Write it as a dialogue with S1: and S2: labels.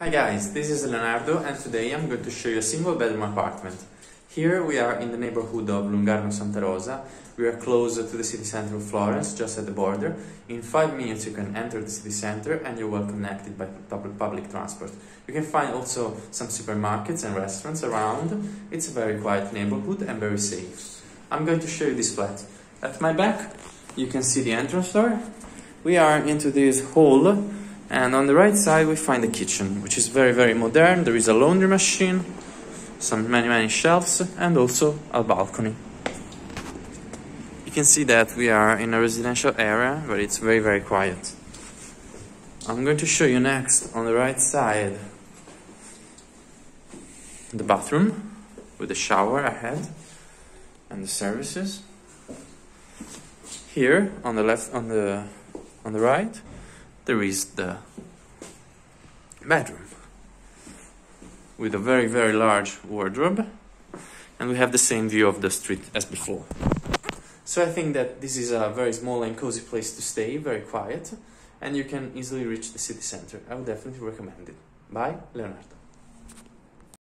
S1: Hi guys, this is Leonardo and today I'm going to show you a single bedroom apartment. Here we are in the neighborhood of Lungarno Santa Rosa. We are close to the city center of Florence, just at the border. In 5 minutes you can enter the city center and you're well connected by public transport. You can find also some supermarkets and restaurants around. It's a very quiet neighborhood and very safe. I'm going to show you this flat. At my back you can see the entrance door. We are into this hall, and on the right side we find the kitchen, which is very modern. There is a laundry machine, some many shelves, and also a balcony. You can see that we are in a residential area, but it's very quiet. I'm going to show you next, on the right side, the bathroom with the shower ahead and the services. Here on the left, on the right, there is the bedroom with a very large wardrobe, and we have the same view of the street as before. So I think that this is a very small and cozy place to stay, very quiet, and you can easily reach the city center. I would definitely recommend it. Bye, Leonardo.